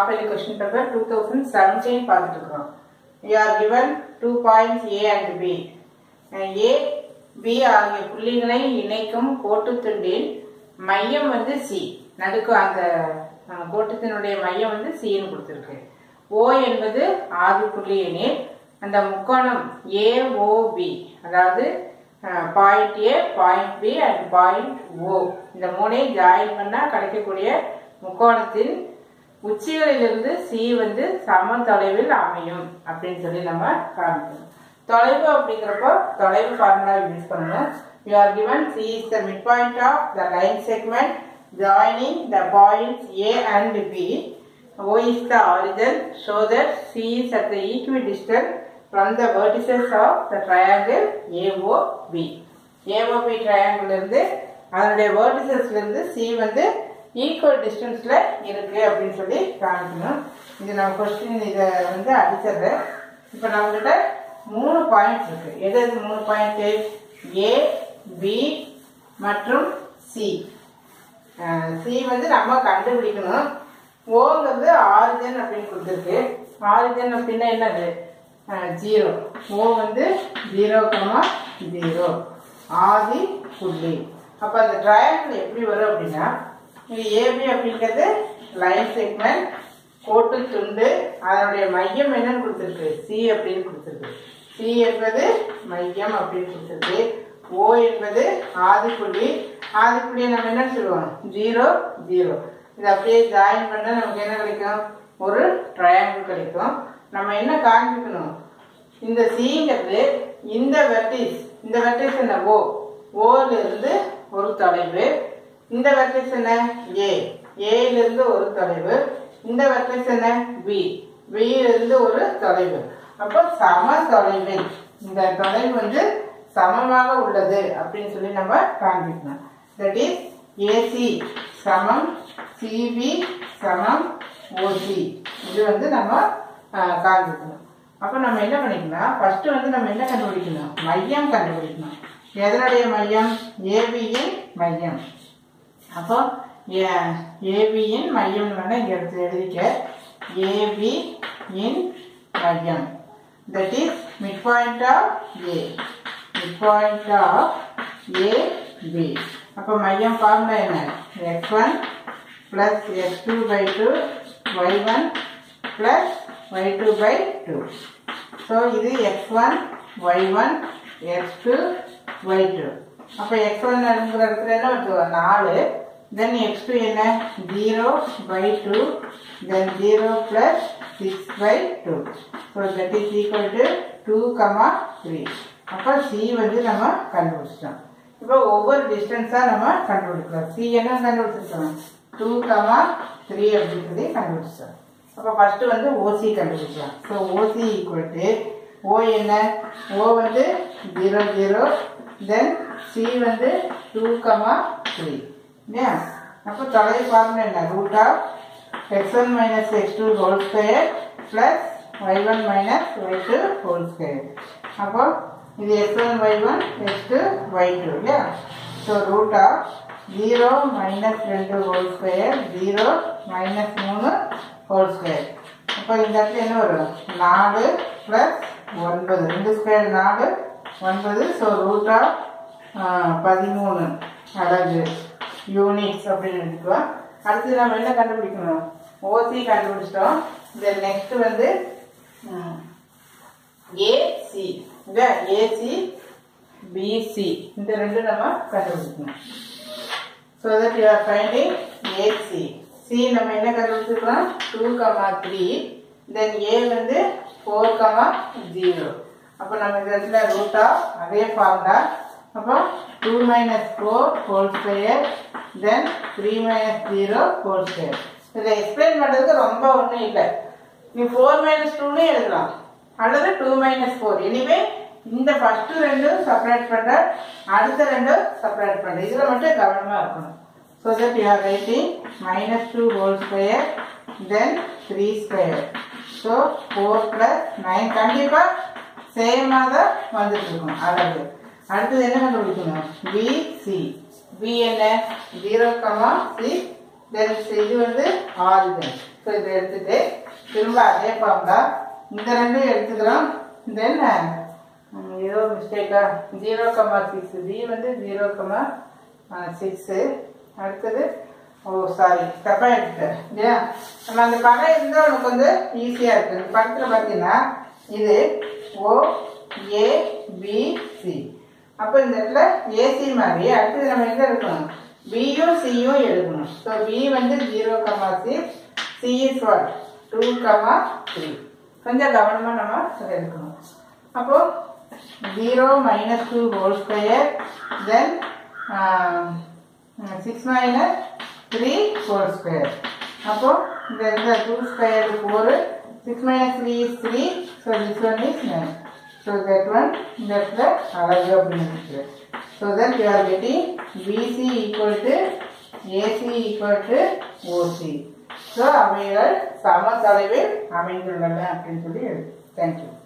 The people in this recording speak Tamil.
half yearly question paper 2017 பார்த்துட்டு இருக்கோம். You are given 2 points A and B. A, B ஆகிய புள்ளிகளை இணைக்கும் கோட்டுத்துண்டின் மையம் வந்து C. நடுக்கு அந்த கோட்டுத்தினுடைய மையம் வந்து C ன்னு கொடுத்திருக்கு. O என்பது ஆதி புள்ளி எனில் அந்த முக்கோணம் AOB அதாவது point A, point B and point O இந்த மூணையும் ஜாயின் பண்ணா கிடைக்கக்கூடிய முக்கோணத்தின் உச்சிகளிலிருந்து C வந்து சம தொலைவில் அமையும் அப்படின்னு சொல்லி நம்ம காமிக்கணும். தொலைவு அப்படிங்கிறப்போ தொலைவு ஃபார்முலா யூஸ் பண்ணணும். You are given C is the midpoint of the line segment joining the points A and B. O is the origin. Show that C is at the equidistant from the vertices of the triangle AOB. AOB triangle இருந்து அதனுடைய verticesல இருந்து C வந்து ஈக்குவல் டிஸ்டன்ஸ்ல இருக்கு அப்படின்னு சொல்லி காமிக்கணும். இது நம்ம கொஸ்டின் இதை வந்து அடிச்சிடுறேன். இப்போ நம்மகிட்ட 3 பாயிண்ட்ஸ் இருக்கு. எது 3 பாயிண்ட்? A, B மற்றும் C. C வந்து நம்ம கண்டுபிடிக்கணும். ஓங்கிறது ஆரிஜின் அப்படின்னு கொடுத்துருக்கு. ஆரிஜின் அப்படின்னா என்னது? 0. O வந்து 0,0 ஆதி புள்ளி. அப்ப அந்த ட்ரையாங்கிள் எப்படி வரும் அப்படின்னா இது AB அப்படிங்கிறது லைன் செக்மெண்ட் கோட்டு துண்டு அதனுடைய மையம் என்னன்னு கொடுத்துருக்கு? C அப்படின்னு கொடுத்துருக்கு. C என்பது மையம் அப்படின்னு கொடுத்துருக்கு. O என்பது ஆதிப்புள்ளி. ஆதிப்புள்ளியை நம்ம என்ன சொல்லுவோம்? 0, 0. இது அப்படியே ஜாயின் பண்ண நமக்கு என்ன கிடைக்கும்? ஒரு ட்ரையாங்கிள் கிடைக்கும். நம்ம என்ன காண்பிக்கணும்? இந்த Cங்கிறது இந்த வெர்டிஸ் என்ன? ஓல இருந்து ஒரு தொலைவு. இந்த வெர்டிஸ் என்ன? ஏல இருந்து ஒரு தொலைவு. இந்த வெர்டிஸ் என்ன? B இருந்து ஒரு தொலைவு. அப்போ சம தொலைவில் இந்த தொலைவு வந்து சமமாக உள்ளது அப்படின்னு சொல்லி நம்ம காண்பிக்கணும். தட் இஸ் AC சமம் CB சமம் OC. இது வந்து நம்ம காண்பிக்கணும். அப்போ நம்ம என்ன பண்ணிக்கணும்? ஃபர்ஸ்ட் வந்து நம்ம என்ன கண்டுபிடிக்கணும்? மையம் கண்டுபிடிக்கணும். எதனுடைய மையம்? ABயின் மையம். அப்போ ABயின் மையம் வேணா இங்க எடுத்து எழுதிக்க. AB இன் மையம். That is midpoint of A. midpoint of AB. அப்போ மையம் ஃபார்முலா என்ன? x1 plus x2 by 2 y1 plus y2 by 2. So இது x1 y1 x2 y2. அப்போ x1 இருக்கிற இடத்துல என்ன வச்சுக்கோங்க? 4. then x2 என்ன? 0 by 2 then 0 plus 6 by 2. so that is equal to 2,3. அப்போ C வந்து நம்ம கண்டுபிடிச்சிட்டோம். இப்போ ஒவ்வொரு டிஸ்டன்ஸா நம்ம கண்டுபிடிக்கலாம். C என்ன கண்டுபிடிச்சிருக்கோம்? 2,3 அப்படின்னு சொல்லி கண்டுபிடிச்சிட்டோம். அப்போ ஃபர்ஸ்ட் வந்து OC கண்டுபிடிக்கலாம். So OC equal to O என்ன? O வந்து 0, 0 then C வந்து 2,3 இல்லையா? அப்போ தொலைவு ஃபார்முலா என்ன? Root of x1 minus x2 whole square plus y1 minus y2 whole square. அப்போ இது x1 y1 x2 y2 இல்லையா? So root of 0 minus 2 whole square 0 minus 3 whole square. அப்போ இந்த இடத்துல என்ன வரும்? 4 plus 9 2 square 4 9. So root of 13 அலகு யூனிட்ஸ் அப்படின்னு எடுத்துக்கலாம். அடுத்து நம்ம என்ன கண்டுபிடிக்கணும்? OC கண்டுபிடிச்சிட்டோம். தென் நெக்ஸ்ட் வந்து AC AC BC இந்த ரெண்டு நம்ம கண்டுபிடிக்கணும். So that you are finding AC. C நம்ம என்ன கண்டுபிடிச்சிருக்கோம்? 2,3. தென் A வந்து 4,0. அப்போ நம்ம இந்த இடத்துல ரூட் ஆஃப் அதே ஃபார்முலா. அப்போ 2 minus 4 whole square then 3 minus 0 whole square. இதை எக்ஸ்பிளைன் பண்ணுறதுக்கு ரொம்ப ஒன்றும் இல்லை. நீ 4 minus 2ன்னு எழுதலாம் அல்லது 2 minus 4. எனிவே இந்த ஃபர்ஸ்ட் ரெண்டும் செப்பரேட் பண்ணுற, அடுத்த ரெண்டும் செப்பரேட் பண்ணுற, இதில் மட்டும் கவனமாக இருக்கணும். So that you are writing -2 whole square then 3 square. ஸோ 4 plus 9 கண்டிப்பாக சேமாக தான் வந்துட்டு இருக்கும் அழகு. அடுத்தது என்ன கண்டுபிடிக்கணும்? BC. B என்ன? 0,6 then இது வந்து ஆரிஜின். ஸோ இதை எடுத்துட்டு திரும்ப அதே ஃபார்முலா இந்த ரெண்டும் எடுத்துக்கிறோம். தென் ஏதோ மிஸ்டேக்கா 0,6 b வந்து 0,6 அடுத்தது சாரி தப்பாக எடுத்துட்டேன் இல்லையா. நம்ம அந்த படம் இருந்தால் உனக்கு வந்து ஈஸியாக இருக்குது. இந்த படத்தில் பார்த்தீங்கன்னா இது OABC. அப்போ இந்த இடத்துல ஏசி மாதிரி அடுத்தது நம்ம எங்கே எடுக்கணும், பியும் சியும் எடுக்கணும். ஸோ பி வந்து 0,6, சி இஸ் வாட் 2,3. கொஞ்சம் கவனமாக நம்ம அதை எடுக்கணும். அப்போது 0 - 2 whole square, then 6 - 3 whole square. அப்போது இந்த 2 square 4, 6 - 3 is 3, so this one is 9. So that one இந்த இடத்துல அழகு அப்படின்னு இருக்கு. So that you are getting BC equal to AC equal to OC. So அவைகள் சம தொலைவில் அமைந்துள்ளன அப்படின்னு சொல்லி. Thank you.